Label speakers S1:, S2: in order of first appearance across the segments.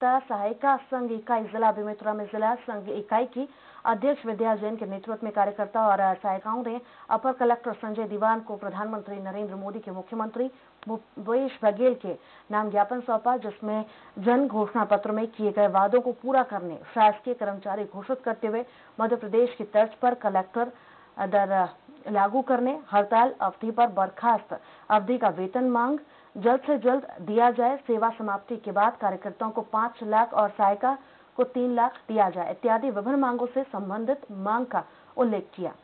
S1: कार्यकर्ता सहायिका संघ इकाई जिला बेमेतरा में जिला संघ इकाई की अध्यक्ष विद्या जैन के नेतृत्व में कार्यकर्ता और सहायिकाओं ने अपर कलेक्टर संजय दीवान को प्रधानमंत्री नरेंद्र मोदी के मुख्यमंत्री भूपेश बघेल के नाम ज्ञापन सौंपा, जिसमें जन घोषणा पत्र में किए गए वादों को पूरा करने, शासकीय कर्मचारी घोषित करते हुए मध्य प्रदेश की तर्ज पर कलेक्टर दर लागू करने, हड़ताल अवधि पर बर्खास्त अवधि का वेतन मांग जल्द से जल्द दिया जाए, सेवा समाप्ति के बाद कार्यकर्ताओं को 5 लाख और सहायिका को 3 लाख दिया जाए इत्यादि विभिन्न मांगों से संबंधित मांग का उल्लेख किया।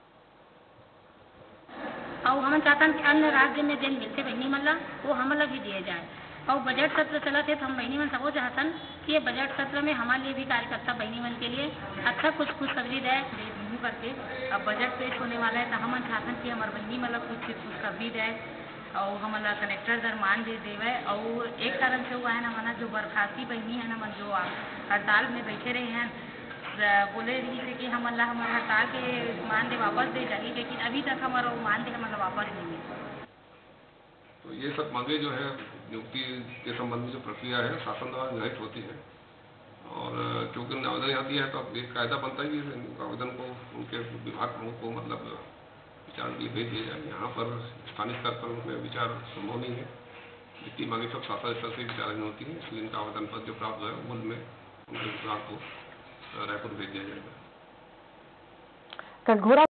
S2: और हम चाहते हैं कि अन्य राज्य में जिन मिलते बहनी मल्ला वो हमला भी दिए जाए। और बजट सत्र चला थे तो हम बहनी मन सबको चाहते हैं कि ये बजट सत्र में हमारे लिए भी कार्यकर्ता बहनी मन के लिए अच्छा कुछ खुशखबरी दे करके। अब बजट पेश होने वाला है तो हम चाहते हैं कि हमारे बहनी मतलब कुछ खुशखबरी दे और हमारा कलेक्टर दरमान दे देवे। और एक कारण से हुआ है ना, हमारा जो बर्खास्ती बहनी है ना, जो हड़ताल में बैठे रहे हैं, बोले रही थे कि हमारा हड़ताल के मानदेय वापस दे जाएगी, लेकिन अभी तक हमारा वो मानदेय हमारा वापस नहीं मिला।
S3: तो ये सब मांगे जो है नियुक्ति के संबंध में जो प्रक्रिया है शासन द्वारा निर्धारित होती है, और क्योंकि आवेदन यहाँ दिया है तो अब एक कायदा बनता है कि आवेदन को उनके विभाग प्रमुख को मतलब विचार के लिए भेज दिया जाए। यहाँ पर स्थानीय स्तर पर उनमें विचार संभव नहीं है, जितनी मांगे सब शासन स्तर से विचाराधीन होती है, इसलिए इनका आवेदन पत्र जो प्राप्त हुआ है मूल में उनके विभाग को रायपुर भेज दिया जाएगा।